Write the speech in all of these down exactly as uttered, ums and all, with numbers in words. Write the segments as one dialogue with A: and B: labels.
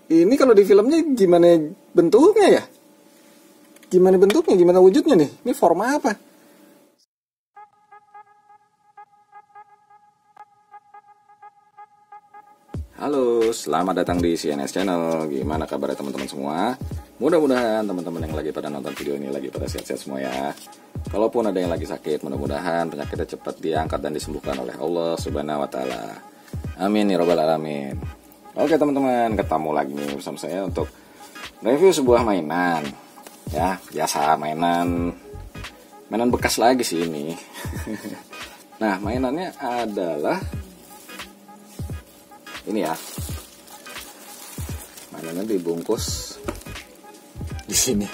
A: Ini kalau di filmnya gimana bentuknya ya? Gimana bentuknya, gimana wujudnya nih? Ini forma apa? Halo, selamat datang di C N S Channel. Gimana kabar teman-teman semua? Mudah-mudahan teman-teman yang lagi pada nonton video ini lagi pada sehat-sehat semua ya. Kalaupun ada yang lagi sakit, mudah-mudahan penyakitnya cepat diangkat dan disembuhkan oleh Allah Subhanahu wa taala. Amin ya rabbal alamin. Oke teman-teman, ketemu lagi nih bersama saya untuk review sebuah mainan. Ya, biasa mainan mainan bekas lagi sih ini. Nah, mainannya adalah ini ya. Mainannya dibungkus di sini.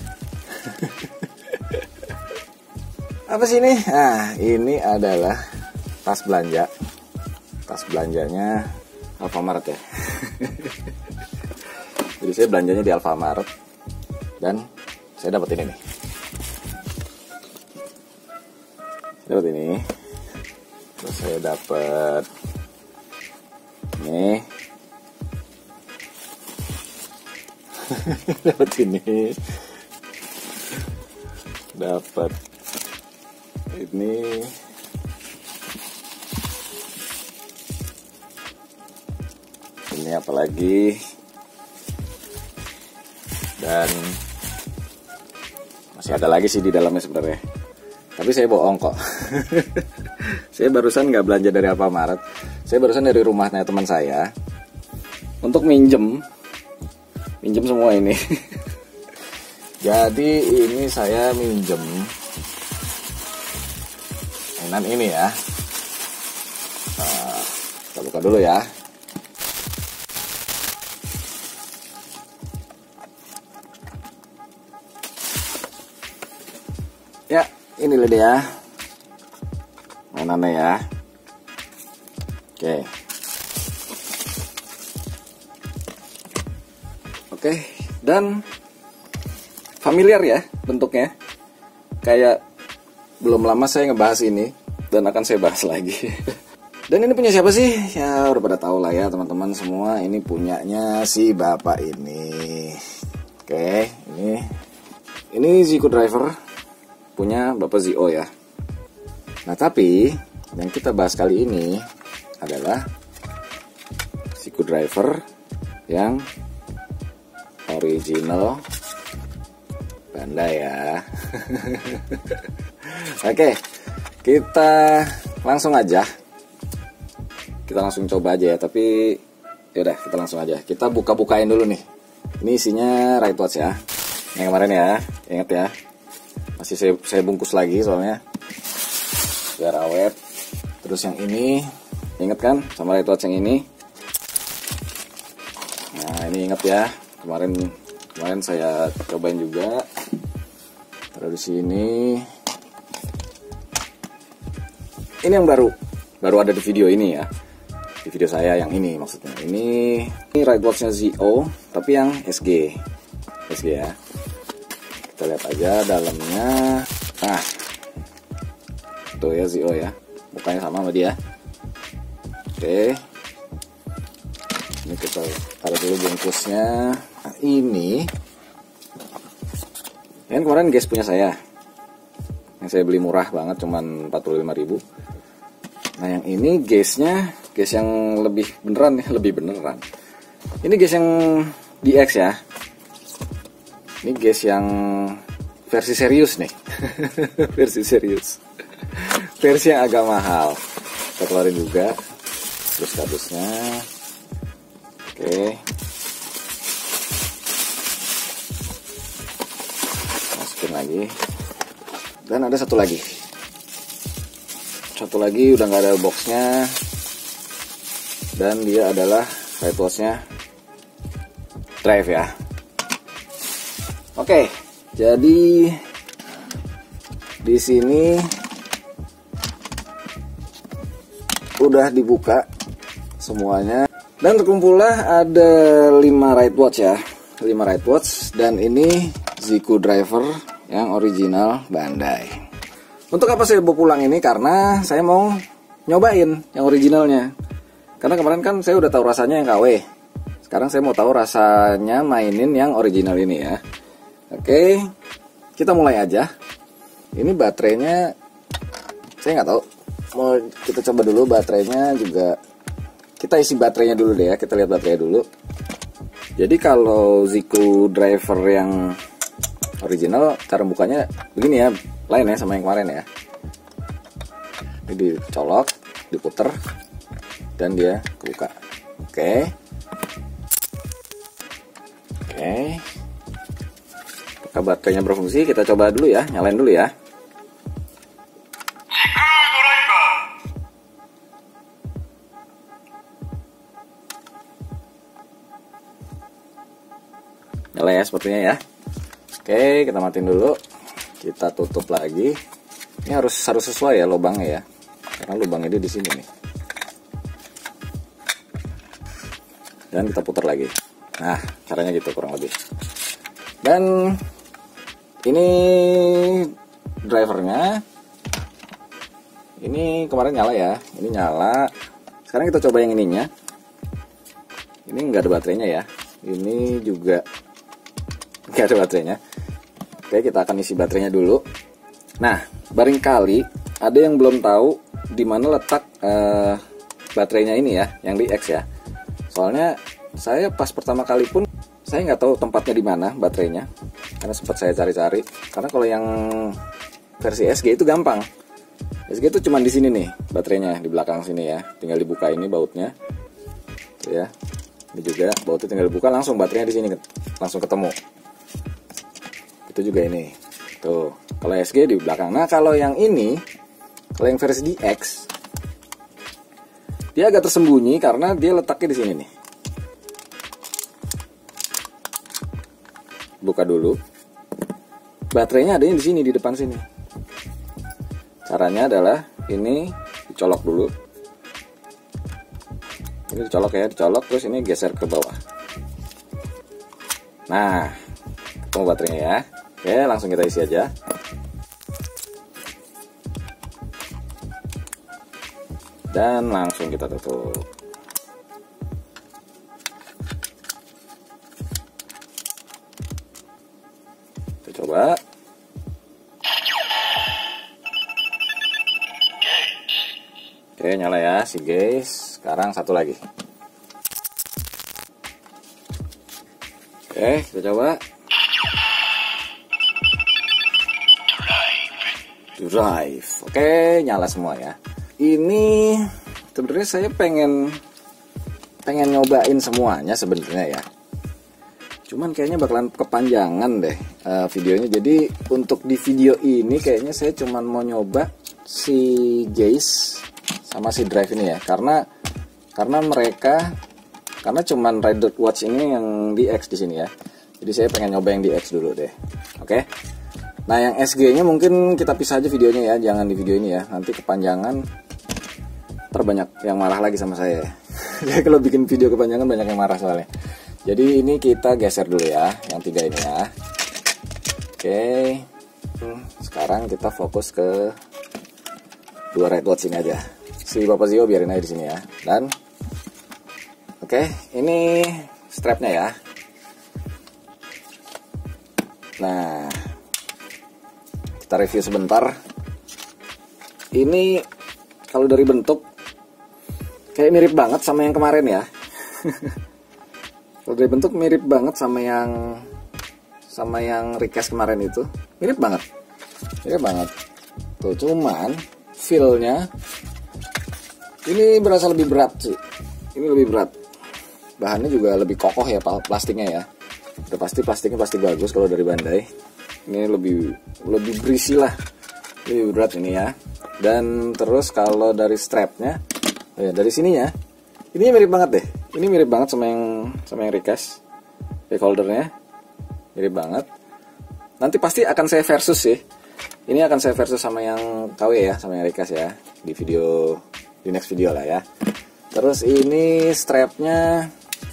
A: Apa sih ini? Nah, ini adalah tas belanja. Tas belanjanya Alfamart ya. Jadi saya belanjanya di Alfamart dan saya dapat ini nih. Dapat ini. Terus saya dapat ini. Dapat ini. Dapat ini. Ini apa lagi? Dan masih ada lagi sih di dalamnya sebenarnya. Tapi saya bohong kok. Saya barusan nggak belanja dari Alfamart. Saya barusan dari rumahnya teman saya untuk minjem, minjem semua ini. Jadi ini saya minjem mainan ini ya. Nah, kita buka dulu ya. Ya, ini dia ya. Mainannya ya. Oke. Oke, dan familiar ya bentuknya. Kayak belum lama saya ngebahas ini dan akan saya bahas lagi. Dan ini punya siapa sih? Ya udah pada tahu lah ya teman-teman semua. Ini punyanya si bapak ini. Oke, ini ini Zico Driver. Punya Bapak Zio ya. Nah tapi yang kita bahas kali ini adalah Zico Driver yang original Bandai ya. Oke, kita langsung aja. Kita langsung coba aja ya. Tapi yaudah kita langsung aja. Kita buka-bukain dulu nih. Ini isinya right watch ya. Yang kemarin ya, ingat ya. Masih saya, saya bungkus lagi soalnya biar awet. Terus yang ini inget kan sama right watch yang ini. Nah ini inget ya, kemarin kemarin saya cobain juga. Taruh di sini. Ini yang baru baru ada di video ini ya, di video saya yang ini maksudnya. Ini ini right watchnya Zio tapi yang S G S G ya. Kita lihat aja dalamnya. Nah, tuh ya Zio ya, mukanya sama sama dia. Oke, ini kita taruh dulu bungkusnya. Nah, ini yang kemarin guys punya saya, yang saya beli murah banget, cuman empat puluh lima ribu. Nah yang ini guysnya, guys yang lebih beneran ya, lebih beneran. Ini guys yang D X ya. Ini guys yang versi serius nih. Versi serius. Versi yang agak mahal. Kita keluarin juga terus kardusnya. Oke. Masukin lagi. Dan ada satu lagi. Satu lagi udah nggak ada boxnya. Dan dia adalah right watchnya Drive ya. Oke, jadi di sini udah dibuka semuanya dan terkumpullah ada lima right watch ya, lima right watch dan ini Zico Driver yang original Bandai. Untuk apa saya bawa pulang ini? Karena saya mau nyobain yang originalnya. Karena kemarin kan saya udah tahu rasanya yang K W. Sekarang saya mau tahu rasanya mainin yang original ini ya. Oke, kita mulai aja. Ini baterainya saya nggak tahu. Mau kita coba dulu baterainya juga. Kita isi baterainya dulu deh ya. Kita lihat baterainya dulu. Jadi kalau Zico driver yang original, cara bukanya begini ya, lain ya sama yang kemarin ya. Ini dicolok, diputer, dan dia kebuka. Oke. Oke. Apakah baterainya berfungsi? Kita coba dulu ya, nyalain dulu ya. Nyala ya sepertinya ya. Oke, kita matiin dulu. Kita tutup lagi. Ini harus harus sesuai ya lubangnya ya. Karena lubangnya dia di sini nih. Dan kita putar lagi. Nah, caranya gitu kurang lebih. Dan ini drivernya. Ini kemarin nyala ya. Ini nyala. Sekarang kita coba yang ininya. Ini nggak ada baterainya ya. Ini juga nggak ada baterainya. Oke, kita akan isi baterainya dulu. Nah, barangkali ada yang belum tahu di mana letak uh, baterainya ini ya, yang di X ya. Soalnya saya pas pertama kali pun saya nggak tahu tempatnya di mana baterainya, karena sempat saya cari-cari. Karena kalau yang versi S G itu gampang. S G itu cuma di sini nih baterainya, di belakang sini ya. Tinggal dibuka ini bautnya, tuh ya. Ini juga bautnya tinggal dibuka, langsung baterainya di sini langsung ketemu. Itu juga ini. Tuh, kalau S G di belakang. Nah, kalau yang ini, kalau yang versi D X, dia agak tersembunyi karena dia letaknya di sini nih. Buka dulu. Baterainya adanya di sini, di depan sini. Caranya adalah ini dicolok dulu. Ini dicolok ya, dicolok terus ini geser ke bawah. Nah, ketemu baterainya ya. Oke, langsung kita isi aja. Dan langsung kita tutup. Kita coba. Oke, nyala ya si guys. Sekarang satu lagi. Oke, kita coba. Drive. Oke, nyala semua ya. Ini sebenarnya saya pengen pengen nyobain semuanya sebenarnya ya. Cuman kayaknya bakalan kepanjangan deh uh, videonya. Jadi untuk di video ini kayaknya saya cuman mau nyoba si Gaze sama si Drive ini ya. Karena karena mereka karena cuman Red Dot Watch ini yang D X di sini ya. Jadi saya pengen nyoba yang D X dulu deh. Oke. Nah, yang S G-nya mungkin kita pisah aja videonya ya, jangan di video ini ya. Nanti kepanjangan, terbanyak yang marah lagi sama saya. Jadi kalau bikin video kepanjangan banyak yang marah soalnya. Jadi ini kita geser dulu ya, yang tiga ini ya. Oke, sekarang kita fokus ke dua Red Watch ini aja. Si Bapak Zio biarin aja di sini ya. Dan oke, ini strapnya ya. Nah, kita review sebentar. Ini kalau dari bentuk kayak mirip banget sama yang kemarin ya. Kalau dari bentuk mirip banget sama yang sama yang request kemarin itu. Mirip banget. Mirip banget. Tuh, cuman feel-nya ini berasa lebih berat sih. Ini lebih berat. Bahannya juga lebih kokoh ya, plastiknya ya. Udah pasti plastiknya pasti bagus kalau dari Bandai. Ini lebih lebih berisi lah, lebih berat ini ya. Dan terus kalau dari strapnya, ya dari sininya, ini mirip banget deh. Ini mirip banget sama yang sama yang request. Back holdernya mirip banget. Nanti pasti akan saya versus sih. Ini akan saya versus sama yang K W ya, sama yang request ya, di video di next video lah ya. Terus ini strapnya.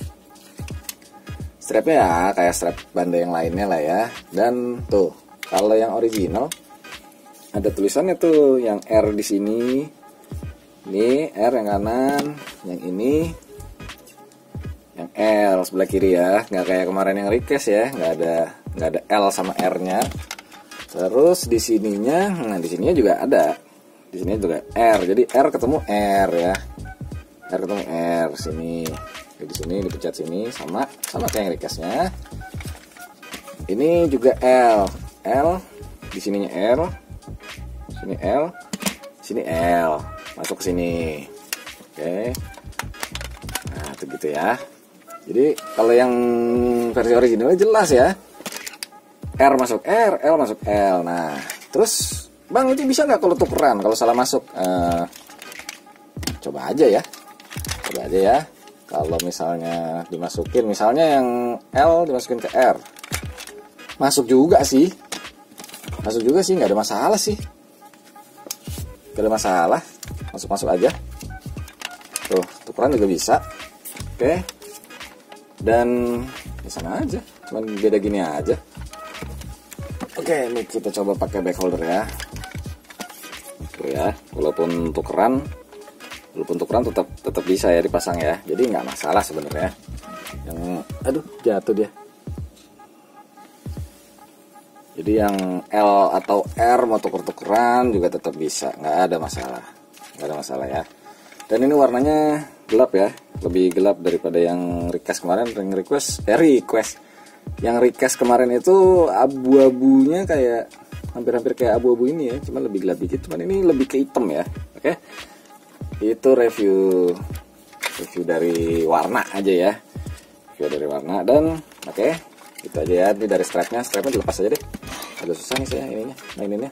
A: Strapnya ya kayak strap Bandai yang lainnya lah ya. Dan tuh kalau yang original ada tulisannya tuh yang R di sini. Ini R yang kanan, yang ini yang L sebelah kiri ya, nggak kayak kemarin yang request ya, nggak ada nggak ada L sama R-nya. Terus di sininya, nah di sininya juga ada, di sini juga R, jadi R ketemu R ya, R ketemu R sini, di sini dipencet sini sama sama kayak yang requestnya. Ini juga L, L di sininya R, sini L, sini L, masuk ke sini, oke. Nah itu gitu ya. Jadi kalau yang versi originalnya jelas ya, R masuk R, L masuk L. Nah terus bang itu bisa nggak kalau tukeran kalau salah masuk? Uh, coba aja ya, coba aja ya. Kalau misalnya dimasukin, misalnya yang L dimasukin ke R, masuk juga sih, masuk juga sih, nggak ada masalah sih, nggak ada masalah, masuk-masuk aja. Tuh tukeran juga bisa, oke. Dan di sana aja, cuman beda gini aja. Oke, ini kita coba pakai back holder ya. Tuh ya, walaupun tukeran, walaupun tukeran tetap tetap bisa ya dipasang ya. Jadi nggak masalah sebenarnya. Yang, aduh, jatuh dia. Jadi yang L atau R mau tuker-tukeran juga tetap bisa, nggak ada masalah, nggak ada masalah ya. Dan ini warnanya gelap ya, lebih gelap daripada yang request kemarin. Yang request, eh request, yang request kemarin itu abu-abunya kayak hampir-hampir kayak abu-abu ini ya, cuma lebih gelap dikit. Cuman ini lebih ke hitam ya, oke. Itu review review dari warna aja ya, review dari warna. Dan oke, itu aja ya. Ini dari strapnya, strapnya dilepas aja deh. Agak susah nih saya ininya, maininnya.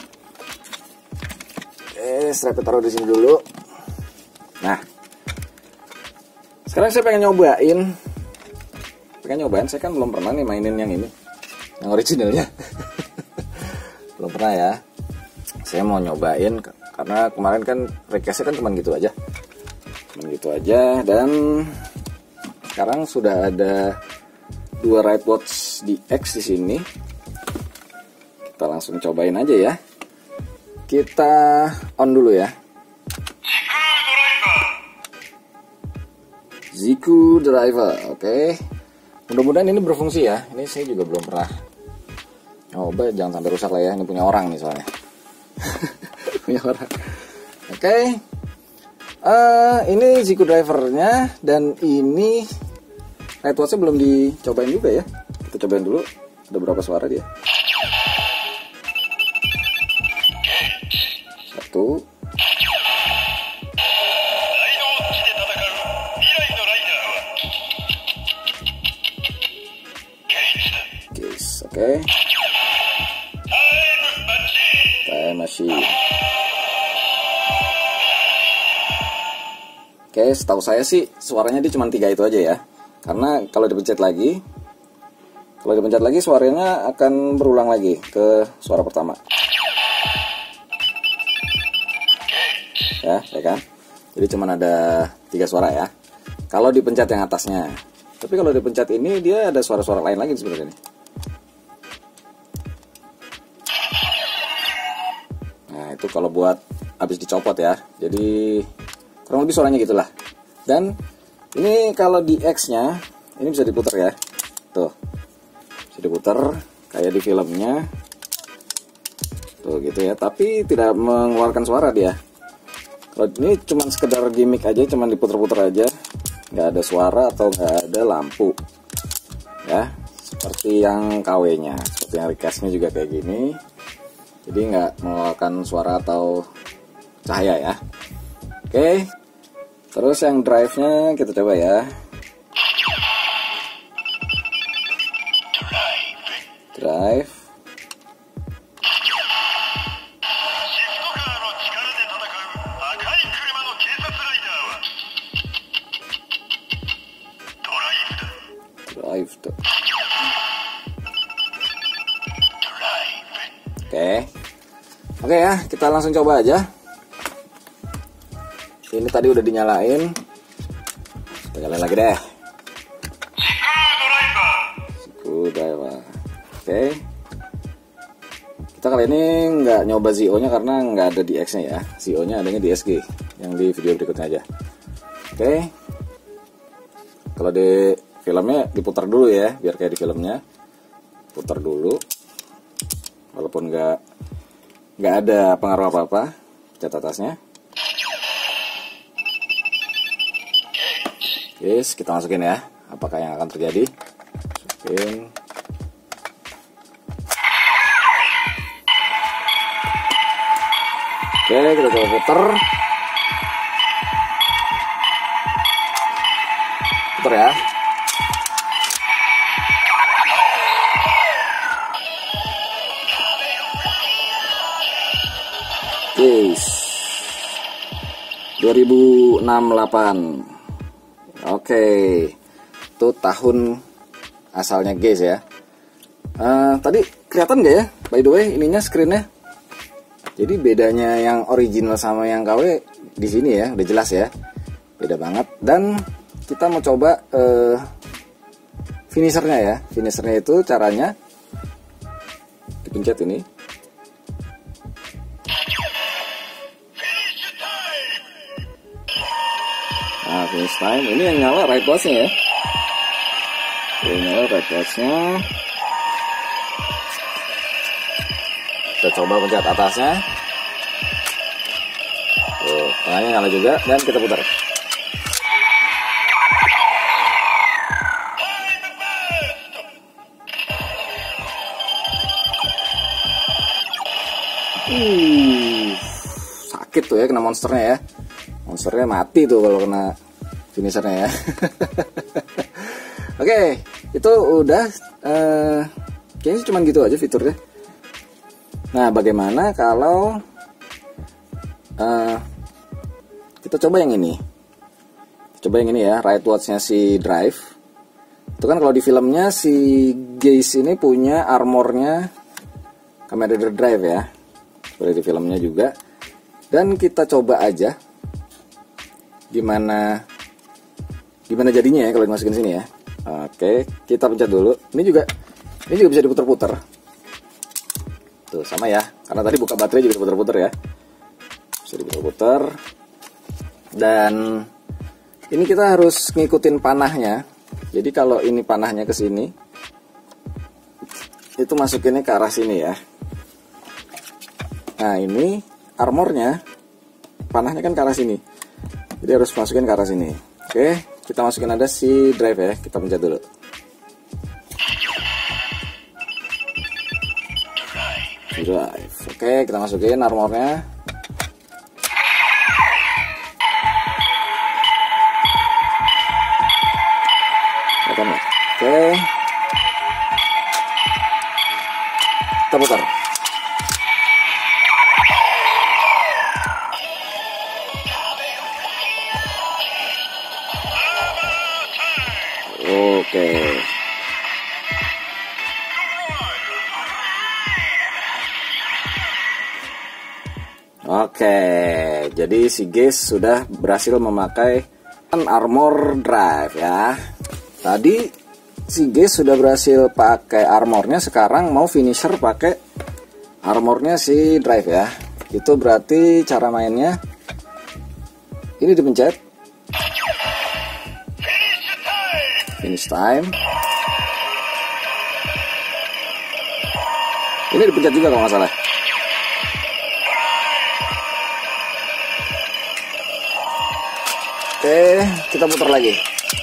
A: Eh, strapnya taruh di sini dulu. Nah, sekarang saya pengen nyobain, pengen nyobain. Saya kan belum pernah nih mainin yang ini, yang originalnya. Belum pernah ya. Saya mau nyobain karena kemarin kan requestnya kan cuma gitu aja, cuma gitu aja. Dan sekarang sudah ada dua Ride Watch D X di sini. Kita langsung cobain aja ya. Kita on dulu ya. Zico Driver, oke. Okay. Mudah-mudahan ini berfungsi ya. Ini saya juga belum pernah nyoba, jangan sampai rusak lah ya. Ini punya orang nih soalnya. Punya orang. Oke. Okay. Uh, ini Zico Drivernya dan ini Ride Watch-nya belum dicobain juga ya. Kita cobain dulu. Ada berapa suara dia? Satu. Oke. Okay. Time machine. Oke, okay, setahu saya sih suaranya dia cuma tiga itu aja ya. Karena kalau dipencet lagi, kalau dipencet lagi suaranya akan berulang lagi ke suara pertama. Ya, ya kan? Jadi cuma ada tiga suara ya. Kalau dipencet yang atasnya. Tapi kalau dipencet ini dia ada suara-suara lain lagi sebenarnya nih. Nah, itu kalau buat habis dicopot ya. Jadi kurang lebih suaranya gitulah. Dan ini kalau di X-nya ini bisa diputar ya. Tuh. Bisa diputar kayak di filmnya. Tuh gitu ya, tapi tidak mengeluarkan suara dia. Kalau ini cuma sekedar gimmick aja, cuma diputar-putar aja. Nggak ada suara atau nggak ada lampu. Ya, seperti yang K W-nya, seperti yang request-nya juga kayak gini. Jadi nggak mengeluarkan suara atau cahaya ya. Oke. Terus yang drive-nya kita coba ya. Drive. Drive tuh. Oke. Oke ya, kita langsung coba aja. Ini tadi udah dinyalain. Kita nyalain lagi deh. Screwdriver. Oke. Kita kali ini nggak nyoba Z O-nya karena nggak ada di X-nya ya. Z O-nya adanya di S G, yang di video berikutnya aja. Oke. Kalau di filmnya diputar dulu ya, biar kayak di filmnya. Putar dulu. Walaupun nggak nggak ada pengaruh apa-apa. Cat atasnya. Yes, kita masukin ya. Apakah yang akan terjadi? Masukin. Oke, kita coba putar. Putar ya. Guys, dua ribu enam delapan. Oke, itu tahun asalnya guys ya. Uh, tadi kelihatan nggak ya? By the way, ininya screennya. Jadi bedanya yang original sama yang K W di sini ya, udah jelas ya, beda banget. Dan kita mau coba uh, finishernya ya. Finishernya itu caranya dipencet ini. Nah, finish time. Ini yang nyala right watch-nya ya. Ini nyala right watch-nya. Kita coba pencet atasnya. Tuh, tengahnya nyala juga. Dan kita putar. Uh, sakit tuh ya kena monsternya ya. Monsternya mati tuh kalau kena finishernya ya. Oke, itu udah uh, kayaknya cuma gitu aja fiturnya. Nah, bagaimana kalau uh, kita coba yang ini? Coba yang ini ya, right watch-nya si Drive. Itu kan kalau di filmnya si Gaze ini punya armornya Kamen Rider Drive ya, seperti di filmnya juga. Dan kita coba aja gimana gimana jadinya ya kalau dimasukin sini ya. Oke, kita pencet dulu. Ini juga ini juga bisa diputar-putar. Tuh sama ya, karena tadi buka baterai juga diputar-putar ya. Bisa diputar-putar. Dan ini kita harus ngikutin panahnya. Jadi kalau ini panahnya ke sini, itu masukinnya ke arah sini ya. Nah, ini armornya panahnya kan ke arah sini. Jadi harus masukin ke arah sini. Oke, kita masukin ada si Drive ya. Kita pencet dulu. Drive. Oke, kita masukin armornya. Oke. Kita putar. Oke. Oke, jadi si Gaze sudah berhasil memakai armor Drive ya. Tadi si Gaze sudah berhasil pakai armornya, sekarang mau finisher pakai armornya si Drive ya. Itu berarti cara mainnya ini dipencet. Finish time. Ini dipencet juga kalau nggak salah. Oke, kita putar lagi.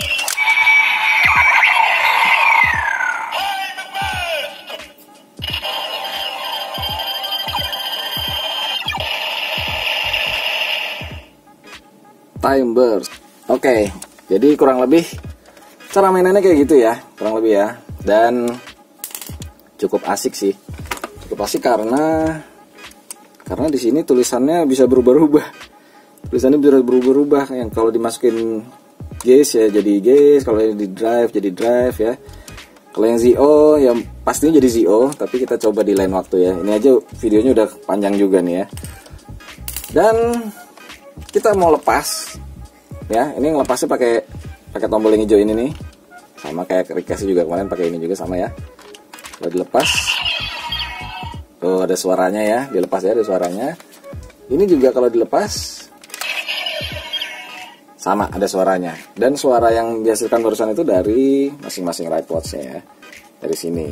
A: Time burst. Oke, jadi kurang lebih cara mainannya kayak gitu ya, kurang lebih ya. Dan cukup asik sih, cukup asik karena karena di sini tulisannya bisa berubah-ubah. Tulisannya bisa berubah-ubah. Yang kalau dimasukin Gaze ya jadi Gaze, kalau yang di Drive jadi Drive ya. Kalau yang Z O yang pastinya jadi Z O, tapi kita coba di lain waktu ya. Ini aja videonya udah panjang juga nih ya. Dan kita mau lepas ya. Ini ngelepasnya pakai pakai tombol yang hijau ini nih. Sama kayak Ricochet juga kemarin pakai ini juga sama ya. Kalau dilepas, tuh ada suaranya ya, dilepas ya ada suaranya. Ini juga kalau dilepas sama, ada suaranya. Dan suara yang dihasilkan barusan itu dari masing-masing right watch-nya ya, dari sini.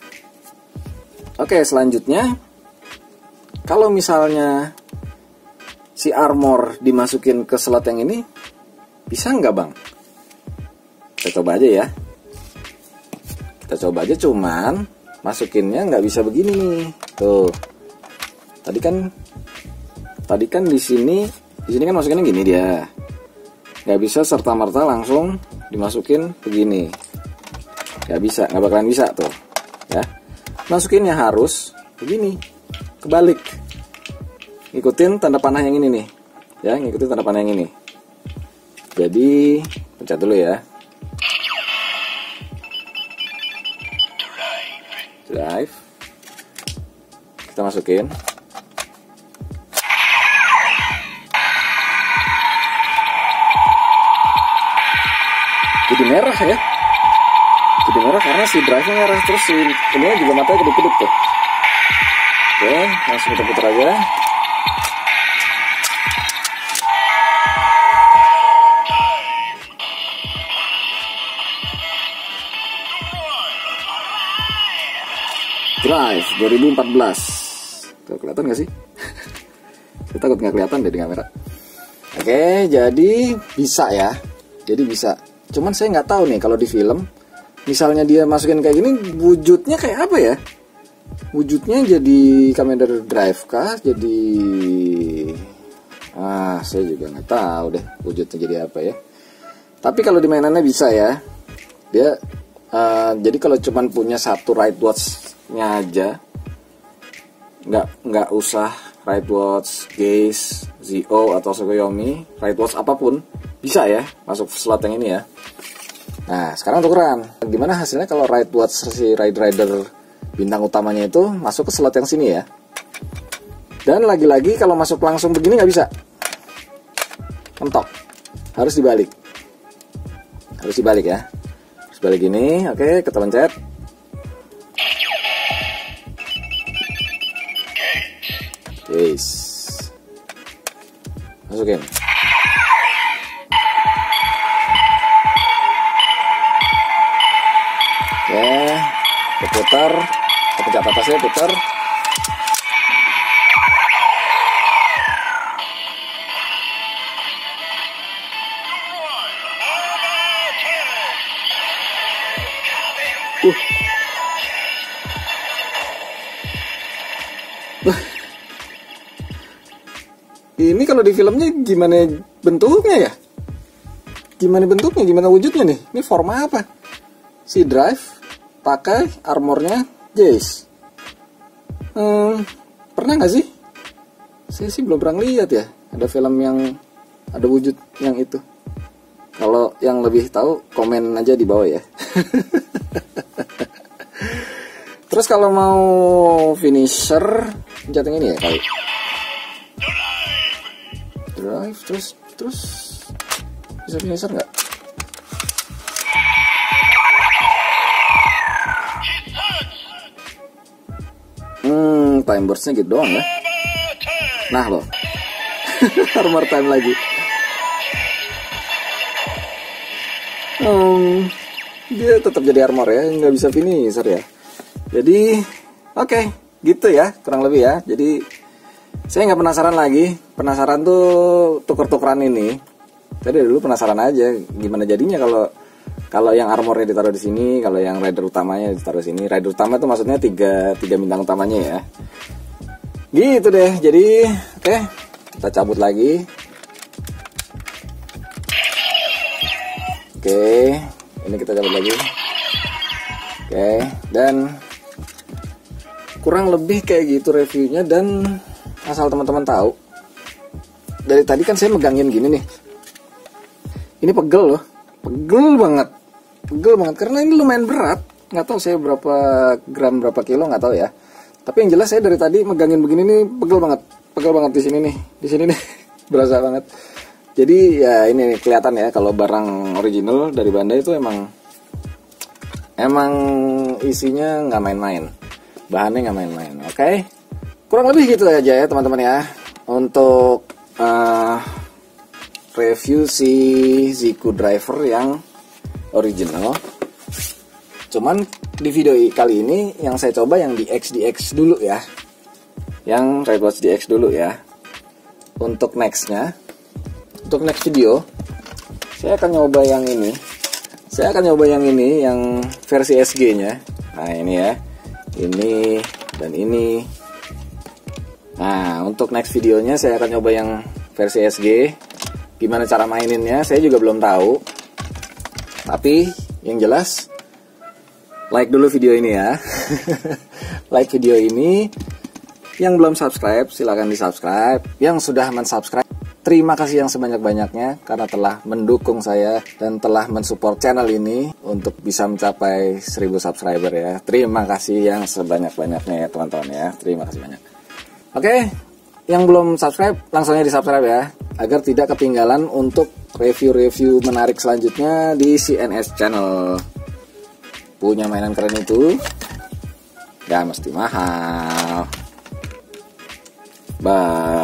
A: Oke, selanjutnya kalau misalnya si armor dimasukin ke slot yang ini, bisa nggak bang? Kita coba aja ya. Kita coba aja, cuman masukinnya nggak bisa begini nih. Tuh. Tadi kan, tadi kan di sini, di sini kan masukinnya gini dia. Nggak bisa serta merta langsung dimasukin begini. Nggak bisa, nggak bakalan bisa tuh. Ya. Masukinnya harus begini, kebalik. Ngikutin tanda panah yang ini nih. Ya, ngikutin tanda panah yang ini. Jadi, pencet dulu ya. Drive. Kita masukin. Jadi merah ya. Jadi merah karena si drive-nya merah, terus si ini juga matanya kedip-kedip tuh. Oke, langsung kita putar aja. Drive dua ribu empat belas. Tuh, kelihatan gak sih? Saya takut nggak kelihatan deh di kamera. Oke, jadi bisa ya. Jadi bisa. Cuman saya nggak tahu nih kalau di film, misalnya dia masukin kayak gini, wujudnya kayak apa ya? Wujudnya jadi Commander Drive kah? Jadi, ah saya juga nggak tahu deh wujudnya jadi apa ya. Tapi kalau di mainannya bisa ya. Dia, uh, jadi kalau cuman punya satu right watch-nya aja, nggak nggak usah right watch Gaze, Z O atau Tsukuyomi, right watch apapun bisa ya masuk slot yang ini ya. Nah sekarang tukeran, gimana hasilnya kalau right watch si Ride Rider bintang utamanya itu masuk ke slot yang sini ya. Dan lagi-lagi kalau masuk langsung begini nggak bisa, mentok, harus dibalik, harus dibalik ya, harus balik gini. Oke, kita pencet. Yes, masukin. Oke, putar, pencet atasnya putar. Uh. Ini kalau di filmnya gimana bentuknya ya? Gimana bentuknya? Gimana wujudnya nih? Ini forma apa? Si Drive pakai armornya Jace. Hmm, pernah nggak sih? Saya sih belum pernah lihat ya. Ada film yang ada wujud yang itu. Kalau yang lebih tahu komen aja di bawah ya. Terus kalau mau finisher, pencet yang ini ya kali. Drive terus terus bisa finisher nggak? Hmm, time burstnya gitu doang ya. Nah loh, armor time lagi. Hmm, dia tetap jadi armor ya, nggak bisa finisher ya. Jadi, oke, okay, gitu ya, kurang lebih ya. Jadi saya nggak penasaran lagi. Penasaran tuh tuker-tukeran ini. Tadi dulu penasaran aja gimana jadinya kalau kalau yang armornya ditaruh di sini, kalau yang rider utamanya ditaruh di sini. Rider utama itu maksudnya tiga tiga bintang utamanya ya. Gitu deh. Jadi, oke, okay, kita cabut lagi. Oke, okay, ini kita cabut lagi. Oke, okay, dan kurang lebih kayak gitu reviewnya. Dan asal teman-teman tahu, dari tadi kan saya megangin gini nih, ini pegel loh, pegel banget, pegel banget karena ini lumayan berat. Nggak tahu saya berapa gram, berapa kilo, nggak tahu ya. Tapi yang jelas saya dari tadi megangin begini nih pegel banget, pegel banget di sini nih, di sini nih, berasa banget. Jadi ya ini nih, kelihatan ya kalau barang original dari Bandai itu emang emang isinya nggak main-main, bahannya nggak main-main. Oke, okay? Kurang lebih gitu aja ya teman-teman ya untuk uh, review si Zico Driver yang original. Cuman di video kali ini yang saya coba yang di X D X dulu ya, yang Tripod D X dulu ya. Untuk nextnya, untuk next video saya akan nyoba yang ini. Saya akan nyoba yang ini, yang versi S G nya. Nah ini ya, ini dan ini. Nah untuk next videonya saya akan nyoba yang versi S G. Gimana cara maininnya saya juga belum tahu. Tapi yang jelas like dulu video ini ya. Like video ini. Yang belum subscribe silahkan di subscribe. Yang sudah mensubscribe, terima kasih yang sebanyak-banyaknya karena telah mendukung saya dan telah mensupport channel ini untuk bisa mencapai seribu subscriber ya. Terima kasih yang sebanyak-banyaknya ya teman-teman ya. Terima kasih banyak. Oke, yang belum subscribe langsung aja di subscribe ya, agar tidak ketinggalan untuk review-review menarik selanjutnya di C N S Channel. Punya mainan keren itu gak mesti mahal. Bye.